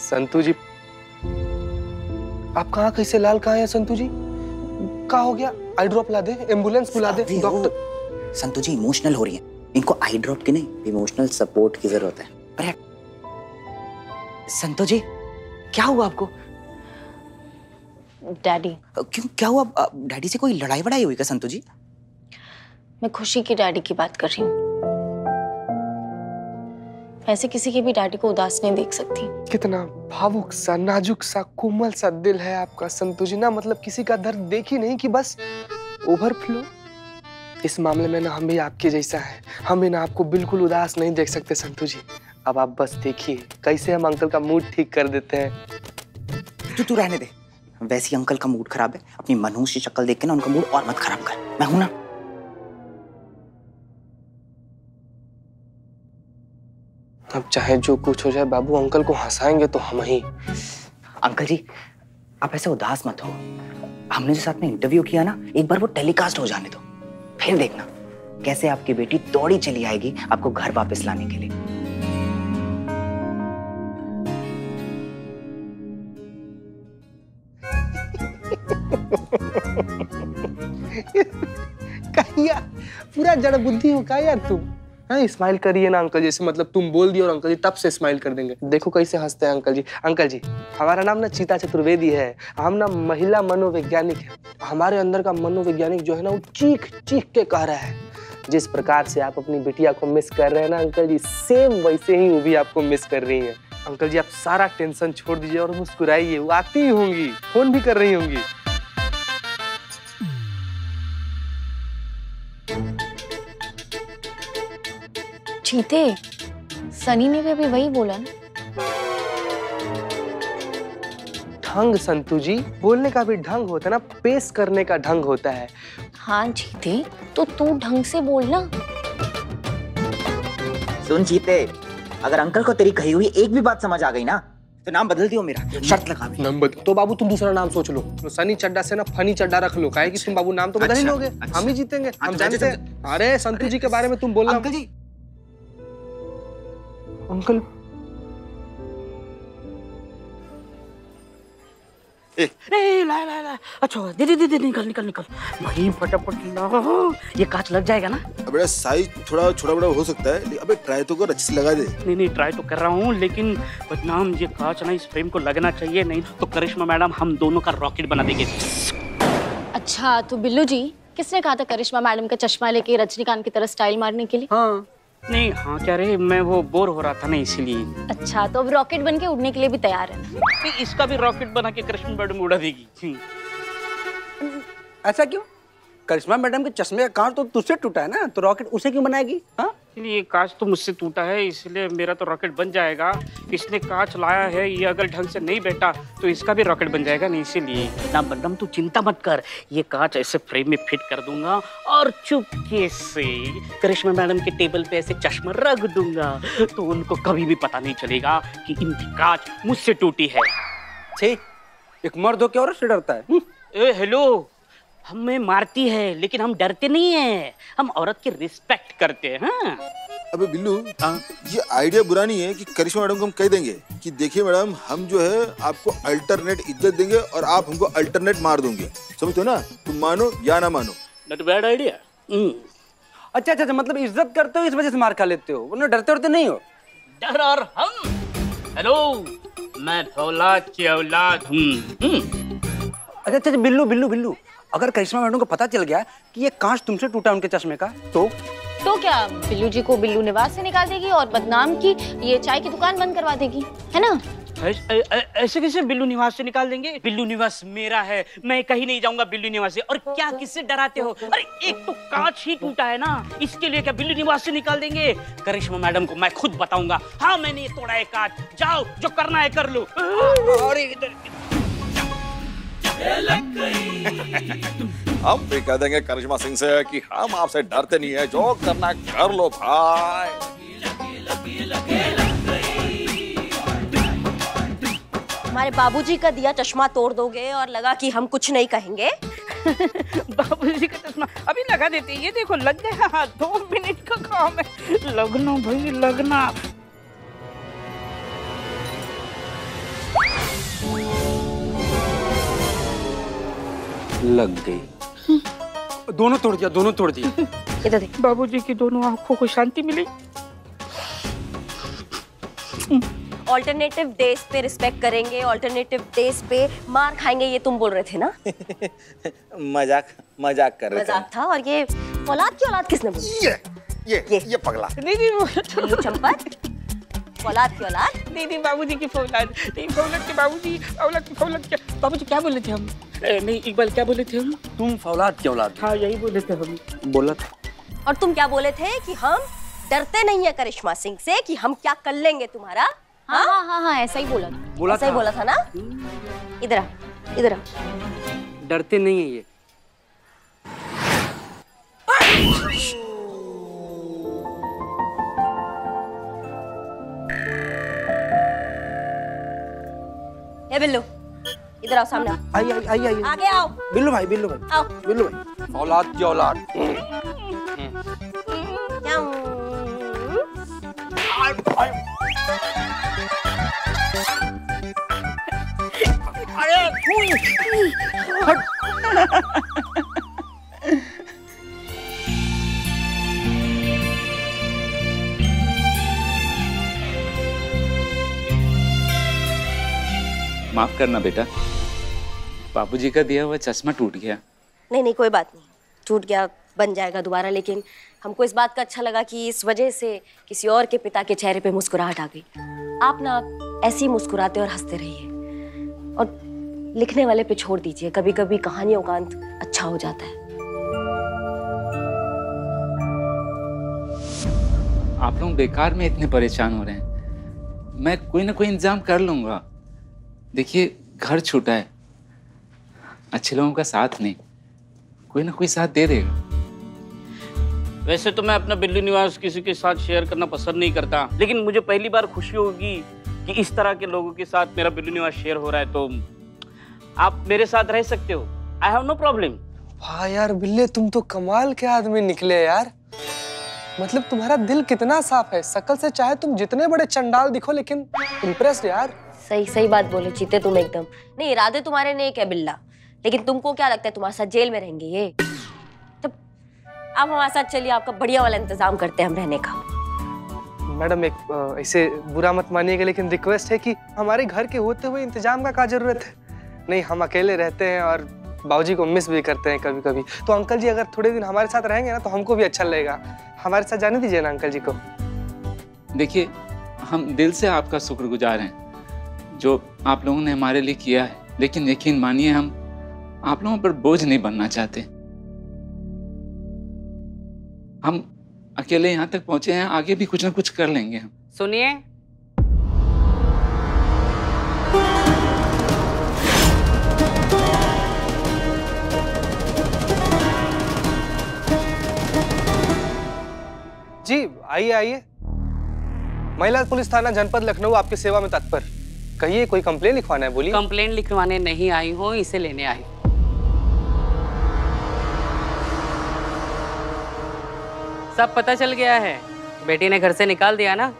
संतु जी, आप कहाँ कैसे लाल कहाँ हैं संतु जी? क्या हो गया? आई ड्रॉप ला दे, एम्बुलेंस बुला दे, डॉक्टर। संतु जी इमोशनल हो रही है, इनको आई ड्रॉप की नहीं इमोशनल सपोर्ट की जरूरत है। पर संतु जी क्या हुआ आपको? डैडी। क्यों, क्या हुआ? डैडी से कोई लड़ाई वड़ाई हुई क्या संतु जी? मैं खुशी की डैडी की बात कर रही हूँ। ऐसे किसी के भी डैडी को उदास नहीं देख सकती। कितना भावुक सा, नाजुक सा, कोमल सा दिल है आपका संतु जी ना, मतलब किसी का दर्द देखी नहीं कि बस ओवरफ्लो। इस मामले में ना हम भी आपके जैसा है, हम भी ना आपको बिल्कुल उदास नहीं देख सकते संतु जी। अब आप बस देखिए कैसे हम अंकल का मूड ठीक कर देते हैं। तू रहने दे, वैसे ही अंकल का मूड खराब है, अपनी मनहूस की शक्ल देख के ना उनका मूड और मत खराब कर, मैं हूं ना। अब चाहे जो कुछ हो जाए बाबू, अंकल को हंसाएंगे तो हम ही। अंकल जी आप ऐसे उदास मत हो, हमने जो साथ में इंटरव्यू किया ना, एक बार वो टेलीकास्ट हो जाने दो, फिर देखना कैसे आपकी बेटी दौड़ी चली आएगी आपको घर वापस लाने के लिए। कहिया पूरा जड़ बुद्धि हो का यार तुम? हाँ स्माइल करिए ना अंकल, जैसे मतलब तुम बोल दियो और अंकल जी तब से स्माइल कर देंगे। देखो कैसे हंसते हैं अंकल जी। अंकल जी हमारा नाम ना चीता चतुर्वेदी है, हम ना महिला मनोवैज्ञानिक है। हमारे अंदर का मनोवैज्ञानिक जो है ना वो चीख चीख के कह रहा है, जिस प्रकार से आप अपनी बिटिया को मिस कर रहे हैं ना अंकल जी, सेम वैसे ही वो भी आपको मिस कर रही है। अंकल जी आप सारा टेंशन छोड़ दीजिए और मुस्कुराइए, वो आती ही होंगी, फोन भी कर रही होंगी। चीते, सनी ने भी अभी वही बोला ना। ढंग संतु जी, बोलने का भी ढंग होता है ना, पेश करने का ढंग होता है। हाँ चीते, तो तू ढंग से बोलना। सुन चीते, अगर अंकल को तेरी कही हुई एक भी बात समझ आ गई ना तो नाम बदल दियो मेरा, शर्त लगा भी। नाम बदल तो बाबू तुम दूसरा नाम सोच लो, तो सनी चड्डा से ना फनी चड्डा रख लो, काहे कि तुम बाबू नाम तो बदल ही लोगे। हम ही जीतेंगे, हम जानते हैं। अरे संतु जी के बारे में तुम बोलना। अंकल जी, अंकल ला अच्छा दे निकल भाई फटाफट ला, ये कांच लग जाएगा ना? अबे साइज थोड़ा छोटा बड़ा हो सकता है, अबे ट्राई तो कर, अच्छे से लगा दे। नहीं ट्राई तो कर रहा हूँ, लेकिन बदनाम ये कांच ना इस फ्रेम को लगना चाहिए, नहीं तो करिश्मा मैडम हम दोनों का रॉकेट बना देंगे। अच्छा तो बिल्लू जी, किसने कहा था करिश्मा मैडम का चश्मा लेके रजनीकांत की तरह स्टाइल मारने के लिए? हाँ नहीं, हाँ क्या रे, मैं वो बोर हो रहा था ना इसीलिए। अच्छा तो अब रॉकेट बन के उड़ने के लिए भी तैयार है ना? इसका भी रॉकेट बना के करिश्मा मैडम उड़ा देगी। ऐसा क्यों? करिश्मा मैडम के चश्मे का कांच तो तुझसे टूटा है ना, तो रॉकेट उसे क्यों बनाएगी? हाँ ये कांच तो मुझसे टूटा है, इसलिए मेरा तो रॉकेट बन जाएगा। इसने कांच लाया है, ये अगर ढंग से नहीं बैठा तो इसका भी रॉकेट बन जाएगा, नहीं इसीलिए। ना बदनाम तू चिंता मत कर, ये कांच ऐसे फ्रेम में फिट कर दूंगा और चुपके से करिश्मा मैडम के टेबल पे ऐसे चश्मा रख दूंगा, तो उनको कभी भी पता नहीं चलेगा कि इनकी कांच मुझसे टूटी है। छे, एक मर्द हो के औरत से डरता है? ए हेलो, हमें मारती है लेकिन हम डरते नहीं है, हम औरत की रिस्पेक्ट करते हैं। हाँ? अबे बिल्लू, ये आइडिया बुरा नहीं है कि करिश्मा मैडम को हम कह देंगे कि देखिए मैडम, हम जो है आपको अल्टरनेट इज्जत देंगे और आप हमको अल्टरनेट मार दोगे, समझते हो ना? तुम मानो या ना मानो। Not bad idea. अच्छा, मतलब इज्जत करते हो इस वजह से मार खा लेते हो, वरना डरते नहीं हो? डर और हम, हेलो मैं फौलाद की औलाद हूँ। अच्छा बिल्लू, अगर करिश्मा मैडम को पता चल गया कि ये कांच तुमसे टूटा उनके चश्मे का, तो क्या बिल्लू जी को बिल्लू निवास से निकाल देगी और बदनाम की ये चाय की दुकान बंद करवा देगी, है ना? ऐसे कैसे बिल्लू निवास से निकाल देंगे? बिल्लू निवास मेरा है, मैं कहीं नहीं जाऊंगा बिल्लू निवास से। और क्या किससे डराते हो? अरे एक तो कांच ही टूटा है ना, इसके लिए क्या बिल्लू निवास से निकाल देंगे? करिश्मा मैडम को मैं खुद बताऊंगा, हाँ मैंने ये तोड़ा है कांच, जाओ जो करना है कर लो। हम भी कह देंगे करिश्मा सिंह से कि हम आपसे डरते नहीं है, जो करना कर लो भाई। हमारे बाबूजी का दिया चश्मा तोड़ दोगे और लगा कि हम कुछ नहीं कहेंगे। बाबूजी का चश्मा अभी लगा देते, ये देखो लग गया, 2 मिनट का काम है। लगना भाई लगना। लग गई। दोनों तोड़ दिया, दोनों तोड़ दिया। इधर देख। बाबूजी की दोनों आंखों को शांति मिली। ऑल्टरनेटिव डेज पे रिस्पेक्ट करेंगे, ऑल्टरनेटिव डेज पे मार खाएंगे, ये तुम बोल रहे थे ना? मजाक कर रहे थे। मजाक था। और ये औलाद की औलाद किसने बोली? ये पगला। बिल्लू चंपत, औलाद की औलाद? नहीं बाबूजी की फौलाद नहीं, फौलाद के बाबूजी, औलाद की फौलाद क्या? बाबूजी क्या बोले थे हम? नहीं इकबाल क्या बोले थे हम? तुम फौलाद की औलाद। हाँ यही बोले थे हम। बोला था। और तुम क्या बोले थे कि हम डरते नहीं है करिश्मा सिंह से, कि हम क्या कर लेंगे तुम्हारा? हाँ, ऐसा ही बोला था। ऐसा ही बोला था ना? इधर आ, इधर आ। डरते नहीं है ये। ए बिल्लू, इधर आओ, सामने आओ। आई। आगे आओ। बिल्लू भाई आओ। बिल्लू भाई। औलाद की औलाद। माफ करना बेटा, बाबूजी का दिया हुआ चश्मा टूट गया। नहीं कोई बात नहीं, टूट गया, बन जाएगा दोबारा। लेकिन हमको इस बात का अच्छा लगा कि इस वजह से किसी और के पिता के चेहरे पे मुस्कुराहट आ गई। आप ना ऐसे ही मुस्कुराते और हंसते रहिए, और लिखने वाले पे छोड़ दीजिए। कभी कभी कहानियों का अंत अच्छा हो जाता है। आप लोग बेकार में इतने परेशान हो रहे हैं, मैं कोई ना कोई इंतजाम कर लूंगा। देखिए घर छोटा है, अच्छे लोगों का साथ नहीं, कोई ना कोई साथ दे देगा। वैसे तो मैं अपना बिल्ली निवास किसी के साथ शेयर करना पसंद नहीं करता, लेकिन मुझे पहली बार खुशी होगी कि इस तरह के लोगों के साथ मेरा बिल्ली निवास शेयर हो रहा है। तो आप मेरे साथ रह सकते हो, आई हैव नो प्रॉब्लम। वाह यार बिल्ले, तुम तो कमाल के आदमी निकले यार। मतलब तुम्हारा दिल कितना साफ है, शकल से चाहे तुम जितने बड़े चंडाल दिखो, लेकिन इम्प्रेस्ड यार। सही बात बोले चीते तुम एकदम। नहीं, इरादे तुम्हारे नेक है बिल्ला, लेकिन तुमको क्या लगता है तुम्हारे साथ जेल में रहेंगे ये? तब आप हमारे साथ चलिए, आपका बढ़िया वाला इंतजाम करते हैं हम रहने का। मैडम एक ऐसे बुरा मत मानिएगा, लेकिन रिक्वेस्ट है कि हमारे घर के होते हुए इंतजाम का क्या जरूरत है? नहीं, हम अकेले रहते हैं और बाबूजी को मिस भी करते हैं कभी कभी। तो अंकल जी अगर थोड़े दिन हमारे साथ रहेंगे ना, तो हमको भी अच्छा लगेगा। हमारे साथ जाने दीजिए ना अंकल जी को। देखिए हम दिल से आपका शुक्रगुजार हैं जो आप लोगों ने हमारे लिए किया है, लेकिन यकीन मानिए हम आप लोगों पर बोझ नहीं बनना चाहते। हम अकेले यहाँ तक पहुंचे हैं, आगे भी कुछ ना कुछ कर लेंगे हम। सुनिए, जी आइए। महिला पुलिस थाना जनपद लखनऊ आपकी सेवा में तत्पर। कहिए, कोई कंप्लेन लिखवाना है? बोलिए। कंप्लेन लिखवाने नहीं आई हूँ, इसे लेने आई। सब पता चल गया है? बेटी ने घर से निकाल दिया ना?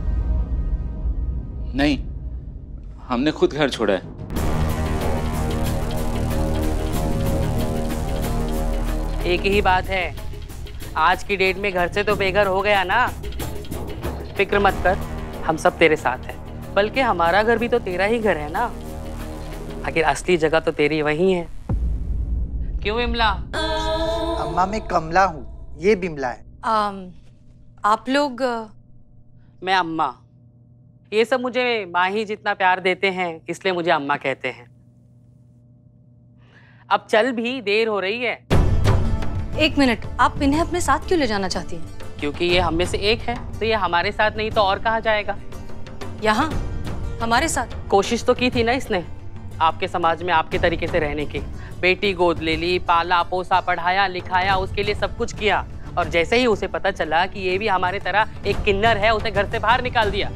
नहीं, हमने खुद घर छोड़ा है। एक ही बात है, आज की डेट में घर से तो बेघर हो गया ना। फिक्र मत कर, हम सब तेरे साथ हैं। बल्कि हमारा घर भी तो तेरा ही घर है ना। आखिर असली जगह तो तेरी वही है। क्यों बिमला? अम्मा मैं कमला हूँ, ये बिमला है। आप लोग? मैं अम्मा। ये सब मुझे माँ ही जितना प्यार देते हैं, इसलिए मुझे अम्मा कहते हैं। अब चल भी, देर हो रही है। एक मिनट, आप इन्हें अपने साथ क्यों ले जाना चाहती हैं? क्योंकि ये हम में से एक है, तो ये हमारे साथ नहीं तो और कहाँ जाएगा? यहाँ हमारे साथ? कोशिश तो की थी ना इसने, आपके समाज में आपके तरीके से रहने की। बेटी गोद ले ली, पाला पोसा, पढ़ाया लिखाया, उसके लिए सब कुछ किया। और जैसे ही उसे पता चला कि ये भी हमारे तरह एक किन्नर है, उसे घर से बाहर निकाल दिया।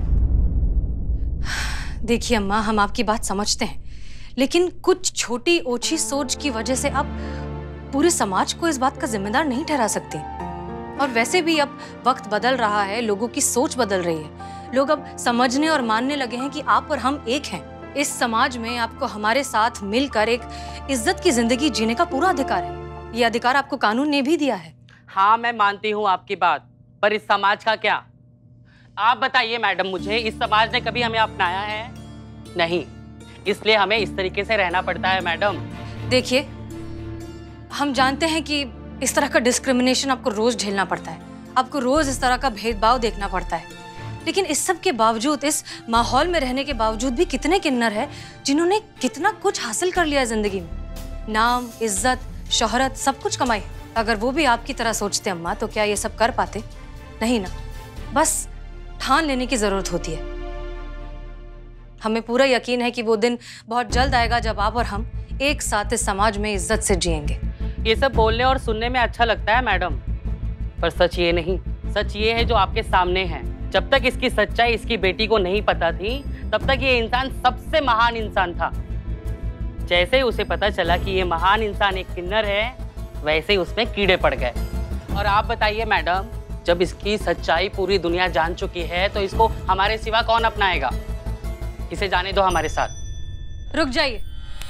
देखिए अम्मा, हम आपकी बात समझते हैं, लेकिन कुछ छोटी ओछी सोच की वजह से अब पूरे समाज को इस बात का जिम्मेदार नहीं ठहरा सकती। और वैसे भी अब वक्त बदल रहा है, लोगों की सोच बदल रही है। लोग अब समझने और मानने लगे हैं कि आप और हम एक हैं। इस समाज में आपको हमारे साथ मिलकर एक इज्जत की जिंदगी जीने का पूरा अधिकार है। ये अधिकार आपको कानून ने भी दिया है। हाँ, मैं मानती हूँ आपकी बात, पर इस समाज का क्या? आप बताइए मैडम मुझे, इस समाज ने कभी हमें अपनाया है? नहीं, इसलिए हमें इस तरीके से रहना पड़ता है मैडम। देखिए, हम जानते हैं कि इस तरह का डिस्क्रिमिनेशन आपको रोज झेलना पड़ता है, आपको रोज इस तरह का भेदभाव देखना पड़ता है, लेकिन इस सब के बावजूद, इस माहौल में रहने के बावजूद भी कितने किन्नर हैं जिन्होंने कितना कुछ हासिल कर लिया है जिंदगी में। नाम, इज्जत, शोहरत, सब कुछ कमाई। अगर वो भी आपकी तरह सोचते अम्मा, तो क्या ये सब कर पाते? नहीं ना। बस ठान लेने की जरूरत होती है। हमें पूरा यकीन है कि वो दिन बहुत जल्द आएगा जब आप और हम एक साथ इस समाज में इज्जत से जिएंगे। ये सब बोलने और सुनने में अच्छा लगता है मैडम, पर सच ये नहीं। सच ये है जो आपके सामने है। जब तक इसकी सच्चाई इसकी बेटी को नहीं पता थी, तब तक ये इंसान सबसे महान इंसान था। जैसे ही उसे पता चला कि ये महान इंसान एक किन्नर है, वैसे ही उसमें कीड़े पड़ गए। और आप बताइए मैडम, जब इसकी सच्चाई पूरी दुनिया जान चुकी है, तो इसको हमारे सिवा कौन अपनाएगा? इसे जाने दो हमारे साथ। रुक जाइए।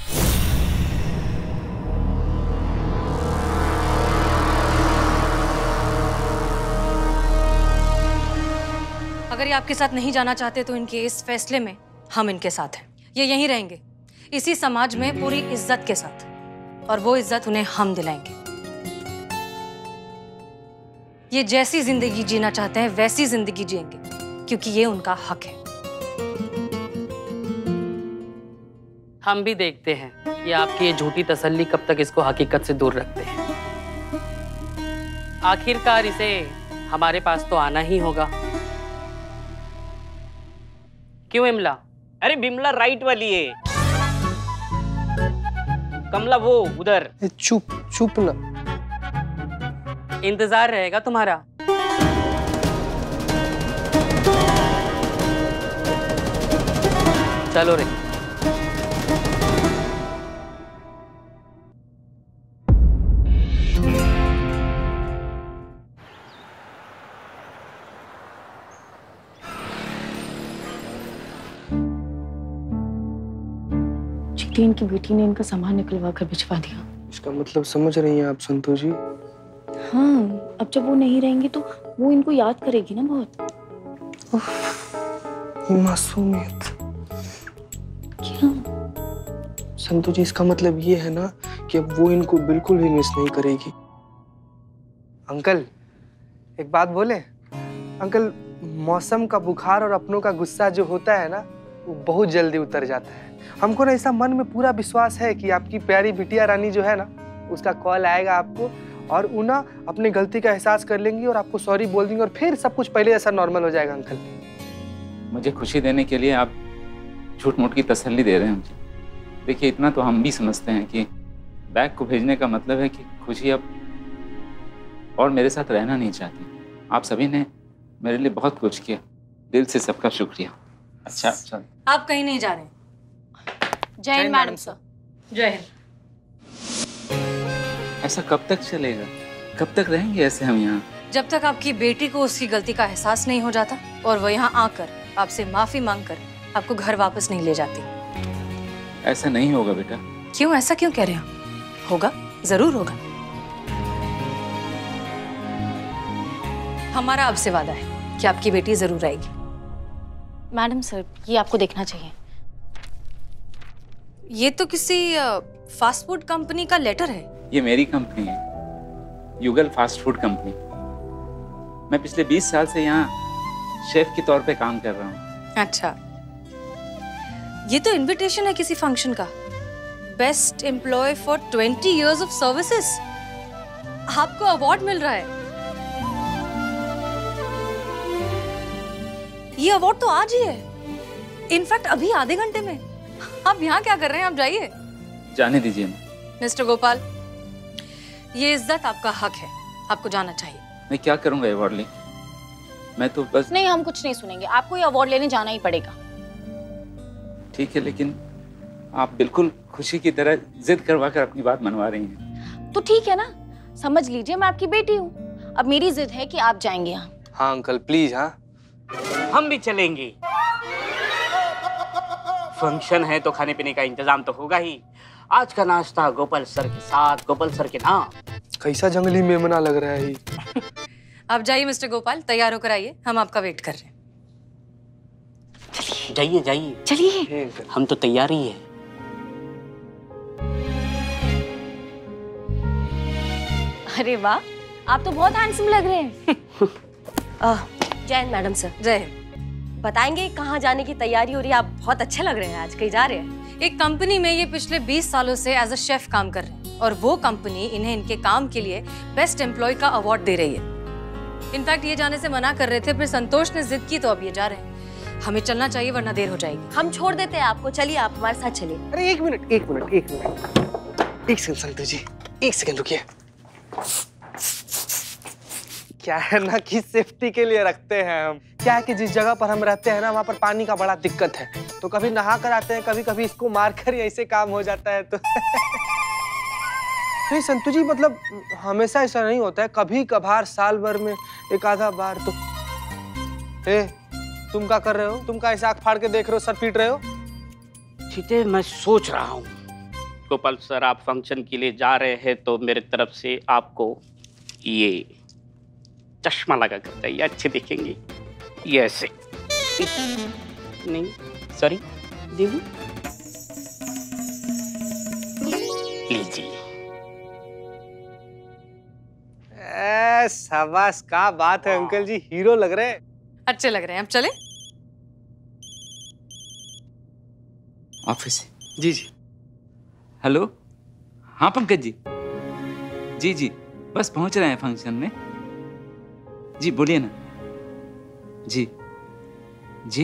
अगर ये आपके साथ नहीं जाना चाहते तो इनके इस फैसले में हम इनके साथ हैं। ये यहीं रहेंगे, इसी समाज में पूरी इज्जत के साथ, और वो इज्जत उन्हें हम दिलाएंगे। ये जैसी जिंदगी जीना चाहते हैं वैसी जिंदगी जिएंगे, क्योंकि ये उनका हक है। हम भी देखते हैं कि आपकी ये झूठी तसल्ली कब तक इसको हकीकत से दूर रखते हैं। आखिरकार इसे हमारे पास तो आना ही होगा। क्यों इमला? अरे बिमला राइट वाली है, कमला वो उधर। चुप चुप ना। इंतजार रहेगा तुम्हारा। चलो रे। चीटी इनकी बेटी ने इनका सामान निकलवा कर भिजवा दिया। इसका मतलब समझ रही हैं आप संतु जी? हाँ, अब जब वो नहीं रहेंगी तो वो इनको याद करेगी ना बहुत। मासूमियत। क्या संतु जी, इसका मतलब ये है ना कि अब वो इनको बिल्कुल भी मिस नहीं करेगी। अंकल, एक बात बोले? अंकल, मौसम का बुखार और अपनों का गुस्सा जो होता है ना, वो बहुत जल्दी उतर जाता है। हमको ना ऐसा मन में पूरा विश्वास है कि आपकी प्यारी बिटिया रानी जो है ना, उसका कॉल आएगा आपको, और वो ना अपनी गलती का एहसास कर लेंगी और आपको सॉरी बोल देंगी, और फिर सब कुछ पहले जैसा नॉर्मल हो जाएगा। अंकल, मुझे खुशी देने के लिए आप झूठ मूठ की तसल्ली दे रहे हैं मुझे। देखिए, इतना तो हम भी समझते हैं कि बैग को भेजने का मतलब है कि खुशी अब और मेरे साथ रहना नहीं चाहती। आप सभी ने मेरे लिए बहुत कुछ किया, दिल से सबका शुक्रिया। अच्छा, चल। आप कहीं नहीं जा रहे। जय हिंद मैडम सर। जय हिंद। ऐसा कब तक चलेगा? कब तक रहेंगे ऐसे हम यहाँ? जब तक आपकी बेटी को उसकी गलती का एहसास नहीं हो जाता और वो यहाँ आकर आपसे माफी मांगकर आपको घर वापस नहीं ले जाती। ऐसा नहीं होगा बेटा। क्यों? ऐसा क्यों कह रहे हैं? होगा, जरूर होगा। हमारा आपसे वादा है कि आपकी बेटी जरूर आएगी। मैडम सर, ये आपको देखना चाहिए। ये तो किसी फास्ट फूड कंपनी का लेटर है। ये मेरी कंपनी है, युगल फास्ट फूड कंपनी। मैं पिछले 20 साल से यहाँ शेफ के तौर पे काम कर रहा हूँ। अच्छा, ये तो इनविटेशन है किसी फंक्शन का। Best employee for 20 years of services. आपको अवार्ड मिल रहा है। ये अवार्ड तो आज ही है, इनफैक्ट अभी आधे घंटे में। आप यहाँ क्या कर रहे हैं? आप जाइए। जाने दीजिए। मिस्टर गोपाल, ये इज्जत आपका हक है, आपको जाना चाहिए। मैं क्या करूंगा अवार्ड ले? मैं तो बस। नहीं, हम कुछ नहीं सुनेंगे, आपको ये अवार्ड लेने जाना ही पड़ेगा। ठीक है, लेकिन आप बिल्कुल खुशी की तरह जिद करवा कर अपनी बात मनवा रही हैं। तो ठीक है ना, समझ लीजिए मैं आपकी बेटी हूँ। अब मेरी जिद है कि आप जाएंगे यहाँ। हाँ अंकल, प्लीज। हाँ, हम भी चलेंगे। फंक्शन है तो खाने पीने का इंतजाम तो होगा ही। आज का नाश्ता गोपाल सर के साथ, गोपाल सर के नाम। कैसा जंगली मेमना लग रहा है। आप जाइए मिस्टर गोपाल, तैयार होकर आइए, हम आपका वेट कर रहे हैं। जाइए जाइए चलिए, हम तो तैयार ही है। अरे वाह, आप तो बहुत हैंडसम लग रहे हैं। जय हिंद मैडम सर। जय हिंद। बताएंगे कहाँ जाने की तैयारी हो रही है? आप बहुत अच्छे लग रहे हैं आज, कहीं जा रहे हैं? एक कंपनी में ये पिछले 20 सालों से एज अ शेफ काम कर रहे हैं और वो कंपनी इन्हें इनके काम के लिए बेस्ट एम्प्लॉय का अवार्ड दे रही है। इनफैक्ट ये जाने से मना कर रहे थे, फिर संतोष ने जिद की तो अब ये जा रहे हैं। हमें चलना चाहिए वरना देर हो जाएगी। हम छोड़ देते हैं आपको, चलिए आप हमारे साथ चलिए। अरे एक मिनट एक सेकंड संतु जी, एक सेकंड रुकिए। क्या है ना कि सेफ्टी के लिए रखते हैं हम। क्या है कि जिस जगह पर हम रहते हैं ना, वहाँ पर पानी का बड़ा दिक्कत है, तो कभी नहा कर आते हैं, कभी कभी इसको मार कर ही ऐसे काम हो जाता है। तो नहीं संतु जी, मतलब हमेशा ऐसा नहीं होता है, कभी कभार साल भर में एक आधा बार तो। तुम क्या कर रहे हो? तुम का ऐसा आँख फाड़ के देख रहे हो, सर पीट रहे हो? चीते, मैं सोच रहा हूँ गोपाल सर आप फंक्शन के लिए जा रहे हैं तो मेरे तरफ से आपको ये चश्मा लगा कर चाहिए, अच्छे दिखेंगे। ये ऐसे नहीं, सॉरी दीदी, लीजिए। शाबाश, क्या बात है अंकल जी, हीरो लग रहे हैं। अच्छे लग रहे हैं, अब चले। ऑफिस। जी जी। हेलो, हाँ पंकज जी। जी जी, बस पहुंच रहे हैं फंक्शन में। जी बोलिए ना। जी जी।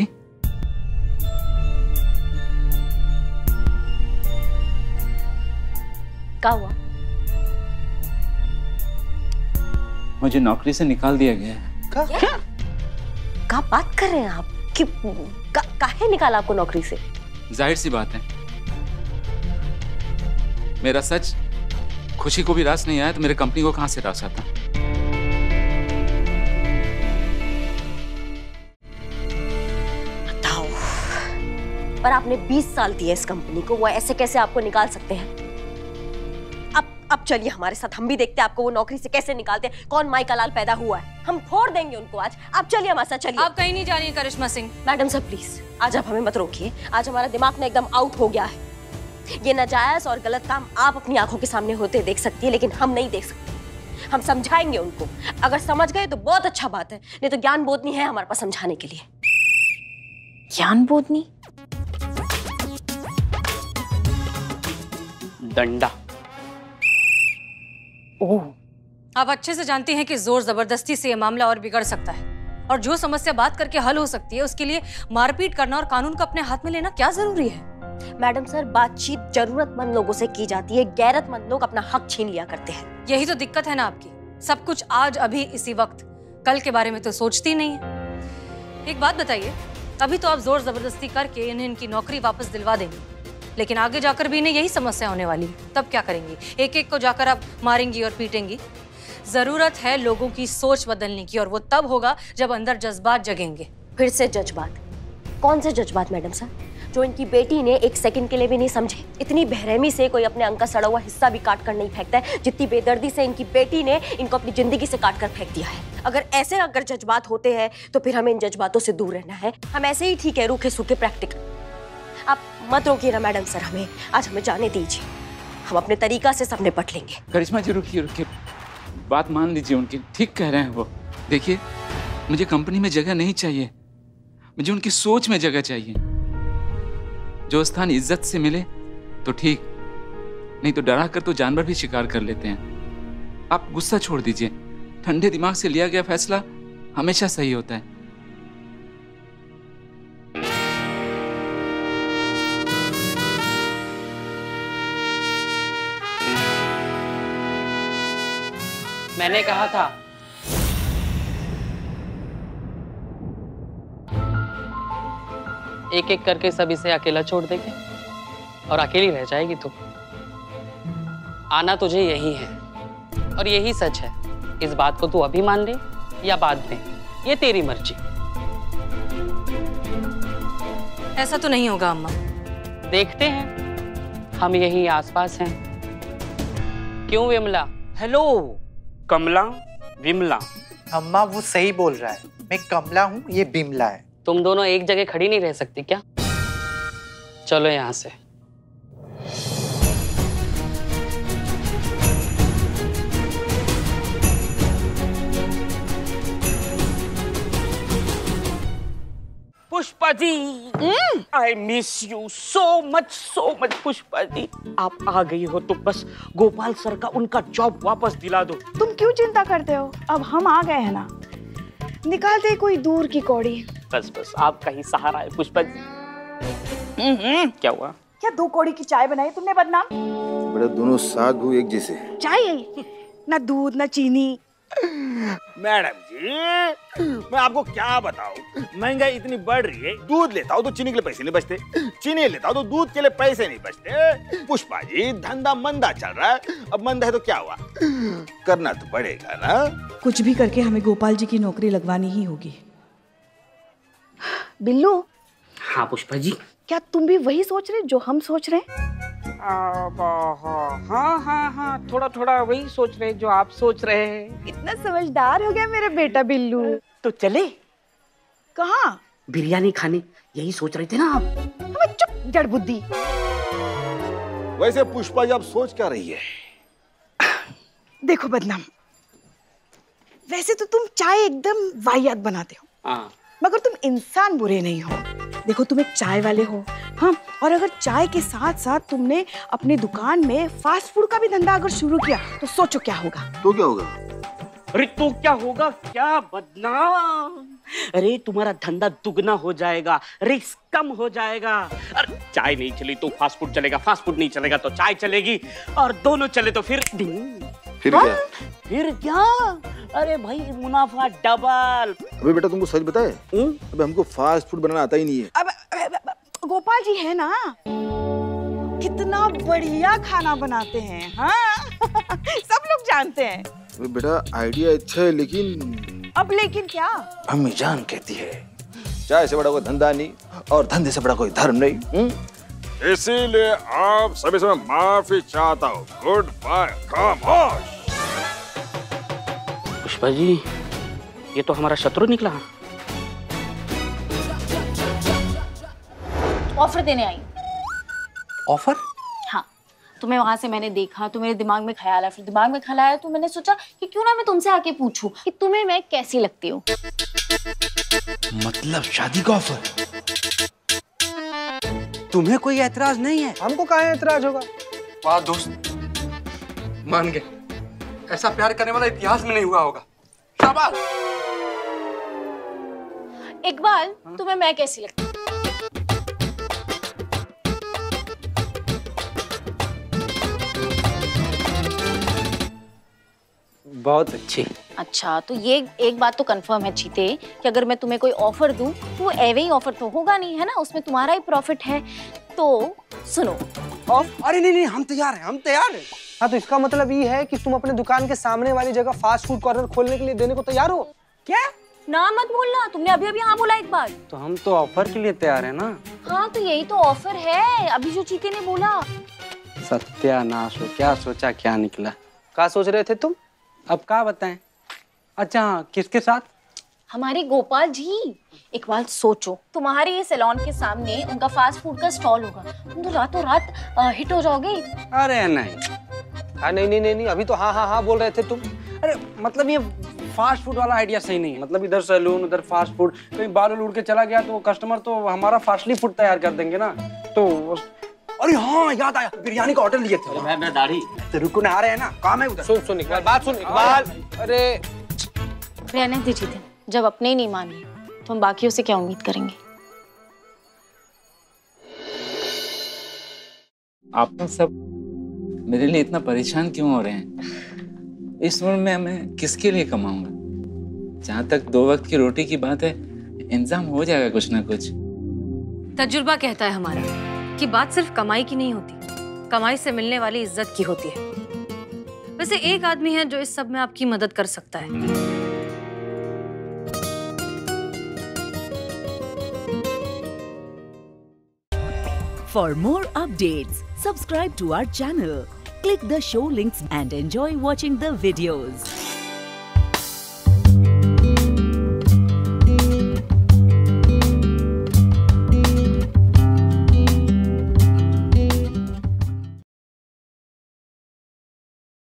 क्या हुआ? मुझे नौकरी से निकाल दिया गया है। क्या बात कर रहे हैं आप? कि काहे निकाला आपको नौकरी से? जाहिर सी बात है, मेरा सच खुशी को भी रास नहीं आया तो मेरे कंपनी को कहां से रास आता। बताओ, पर आपने 20 साल दिए इस कंपनी को, वो ऐसे कैसे आपको निकाल सकते हैं? अब चलिए हमारे साथ, हम भी देखते हैं आपको वो नौकरी से कैसे निकालते हैं। कौन माई का लाल पैदा हुआ है, हम फोड़ देंगे उनको आज। आप चलिए हमारे साथ, चलिए। आप कहीं नहीं जा रही हैं Karishma Singh. Madam sir please, आज आप हमें मत रोकिए। आज हमारा दिमाग ना एकदम आउट हो गया है। ये नाजायज और गलत काम आप अपनी आंखों के सामने होते देख सकती है, लेकिन हम नहीं देख सकते। हम समझाएंगे उनको, अगर समझ गए तो बहुत अच्छा बात है, नहीं तो ज्ञान बोधनी है हमारे पास समझाने के लिए। ज्ञान बोधनी? डंडा। ओह, आप अच्छे से जानती हैं कि जोर जबरदस्ती से ये मामला और बिगड़ सकता है, और जो समस्या बात करके हल हो सकती है उसके लिए मारपीट करना और कानून को अपने हाथ में लेना क्या जरूरी है? मैडम सर, बातचीत जरूरतमंद लोगों से की जाती है, गैरतमंद लोग अपना हक छीन लिया करते हैं। यही तो दिक्कत है ना आपकी, सब कुछ आज अभी इसी वक्त, कल के बारे में तो सोचती नहीं है। एक बात बताइए, अभी तो आप जोर जबरदस्ती करके इन्हें इनकी नौकरी वापस दिलवा देंगे, लेकिन आगे जाकर भी इन्हें यही समस्या होने वाली है, तब क्या करेंगी? एक एक को जाकर आप मारेंगी और पीटेंगी? जरूरत है लोगों की सोच बदलने की, और वो तब होगा जब अंदर जज्बात जगेंगे। फिर से जज्बात? कौन से जज्बात मैडम सर? जो इनकी बेटी ने एक सेकंड के लिए भी नहीं समझे। इतनी बेरहमी से कोई अपने अंग का सड़ा हुआ हिस्सा भी काट कर नहीं फेंकता है, जितनी बेदर्दी से इनकी बेटी ने इनको अपनी जिंदगी से काट कर फेंक दिया है। अगर जज्बात होते हैं तो फिर हमें इन जज्बातों से दूर रहना है। हम ऐसे ही ठीक है, रूखे सूखे प्रैक्टिकल। आप मत रोकिए ना मैडम सर, आज हमें जाने दीजिए, हम अपने तरीका से सब निपट लेंगे। करिश्मा जी रुकिए, बात मान लीजिए उनकी, ठीक कह रहे हैं वो। देखिए, मुझे कंपनी में जगह नहीं चाहिए, मुझे उनकी सोच में जगह चाहिए। जो स्थान इज्जत से मिले तो ठीक, नहीं तो डरा कर तो जानवर भी शिकार कर लेते हैं। आप गुस्सा छोड़ दीजिए, ठंडे दिमाग से लिया गया फैसला हमेशा सही होता है। मैंने कहा था एक एक करके सब इसे अकेला छोड़ देंगे और अकेली रह जाएगी तुम। आना तुझे यही है और यही सच है। इस बात को तू अभी मान ले या बाद में, ये तेरी मर्जी। ऐसा तो नहीं होगा अम्मा, देखते हैं, हम यहीं आसपास हैं। क्यों विमला? हेलो कमला, विमला। अम्मा वो सही बोल रहा है, मैं कमला हूँ, ये बिमला है। तुम दोनों एक जगह खड़ी नहीं रह सकती क्या? चलो यहाँ से। Pushpa ji, I miss you so much Pushpa ji. आप आ गई हो तो बस गोपाल सर का उनका जॉब वापस दिला दो। तुम क्यों चिंता करते हो, अब हम आ गए हैं ना, निकालते कोई दूर की कौड़ी। बस आपका ही सहारा है पुष्पा जी। क्या हुआ? क्या 2 कौड़ी की चाय बनाई तुमने बदनाम? बड़े दोनों सास-बहू एक जैसे। चाय है ना, दूध ना चीनी। मैडम जी, मैं आपको क्या बताऊं, महंगाई इतनी बढ़ रही है, दूध लेता हूँ तो चीनी के लिए पैसे नहीं बचते, चीनी लेता हूँ तो दूध के लिए पैसे नहीं बचते। पुष्पा जी, धंधा मंदा चल रहा है, अब मंदा है तो क्या हुआ, करना तो पड़ेगा ना। कुछ भी करके हमें गोपाल जी की नौकरी लगवानी ही होगी। बिल्लू। हाँ पुष्पा जी। क्या तुम भी वही सोच रहे जो हम सोच रहे हैं? हाँ, थोड़ा वही सोच रहे जो आप सोच रहे हैं। इतना समझदार हो गया मेरा बेटा बिल्लू। तो चले कहाँ? बिरयानी खाने, यही सोच रहे थे ना आप? हमें चुप, जड़ बुद्धि। वैसे पुष्पा जी आप सोच क्या रही है? देखो बदनाम, वैसे तो तुम चाय एकदम वाहियात बनाते हो, हाँ, मगर तुम इंसान बुरे नहीं हो। देखो तुम एक चाय वाले हो, हाँ, और अगर चाय के साथ साथ तुमने अपनी दुकान में फास्ट फूड का भी धंधा अगर शुरू किया तो सोचो क्या होगा। तो क्या होगा? अरे तो क्या होगा, क्या बदनाम। अरे तुम्हारा धंधा दुगना हो जाएगा, रिस्क कम हो जाएगा। अरे चाय नहीं चली तो फास्ट फूड चलेगा, फास्ट फूड नहीं चलेगा तो चाय चलेगी, और दोनों चले तो फिर क्या? फिर क्या? अरे भाई मुनाफा डबल। अबे बेटा तुमको सच बताए, अबे हमको फास्ट फूड बनाना आता ही नहीं है। अब गोपाल जी है ना, कितना बढ़िया खाना बनाते हैं, हाँ सब लोग जानते हैं। अबे बेटा आइडिया अच्छा है, लेकिन अब लेकिन क्या? अम्मी जान कहती है चाय से बड़ा कोई धंधा नहीं और धंधे से बड़ा कोई धर्म नहीं। इसीलिए आप सभी से माफी चाहता हूँ। गुड बाय, खामोश। पुष्पा जी, ये तो हमारा शत्रु निकला। ऑफर देने आई। ऑफर? हाँ, तुम्हें वहां से मैंने देखा तो मेरे दिमाग में ख्याल आया, फिर दिमाग में ख्याल आया तो मैंने सोचा कि क्यों ना मैं तुमसे आके पूछूं कि तुम्हें मैं कैसी लगती हूँ। मतलब शादी का ऑफर? तुम्हें कोई एतराज नहीं है? हमको कहाँ एतराज होगा। वाह दोस्त, मान गए। ऐसा प्यार करने वाला इतिहास में नहीं हुआ होगा। शाबाश। इकबाल, तुम्हें मैं कैसी लगती हूँ? बहुत अच्छी। अच्छा, तो ये एक बात तो कंफर्म है चीते कि अगर मैं तुम्हें कोई ऑफर दूं तो वो एवे ही ऑफर तो होगा नहीं, है ना, उसमें तुम्हारा ही प्रॉफिट है। तो सुनो, अरे नहीं, हम तैयार हैं। हाँ, तो इसका मतलब ये है कि तुम अपने दुकान के सामने वाली जगह फास्ट फूड कॉर्नर खोलने के लिए देने को तैयार हो? क्या? ना मत बोलना, तुमने अभी अभी हाँ बोला एक बार। तो हम तो ऑफर के लिए तैयार है ना। हाँ, तो यही तो ऑफर है, अभी जो चीते ने बोला। सत्यानाश हो, क्या सोचा क्या निकला। क्या सोच रहे थे तुम? अब क्या बताएं। अच्छा हाँ, किसके साथ? हमारे गोपाल जी। इकबाल सोचो, तुम्हारे ये सैलून के सामने उनका फास्ट फूड का स्टॉल होगा, तुम तो रातों रात हिट हो जाओगे। अरे नहीं। हाँ नहीं, अभी तो हाँ बोल रहे थे तुम। अरे मतलब ये फास्ट फूड वाला आइडिया सही नहीं है। मतलब इधर सैलून उधर फास्ट फूड, कहीं बाल उड़ के चला गया तो कस्टमर तो हमारा फास्टली फूड तैयार कर देंगे ना। तो अरे हाँ, याद आया, बिरयानी का ऑर्डर लिए थे। मैं दाढ़ी तो रुको ना, आ रहे हैं ना, काम है उधर। सुन इकबाल, बात सुन इकबाल। अरे रहने दीजिए थे, जब अपने ही नहीं माने तो हम बाकियों से क्या उम्मीद करेंगे। आप सब मेरे लिए इतना परेशान क्यों हो रहे हैं? इस उम्र में मैं किसके लिए कमाऊंगा? जहाँ तक 2 वक्त की रोटी की बात है, इंतजाम हो जाएगा कुछ ना कुछ। तजुर्बा कहता है हमारा कि बात सिर्फ कमाई की नहीं होती, कमाई से मिलने वाली इज्जत की होती है। वैसे एक आदमी है जो इस सब में आपकी मदद कर सकता है। For more updates, subscribe to our channel, click the show links and enjoy watching the videos.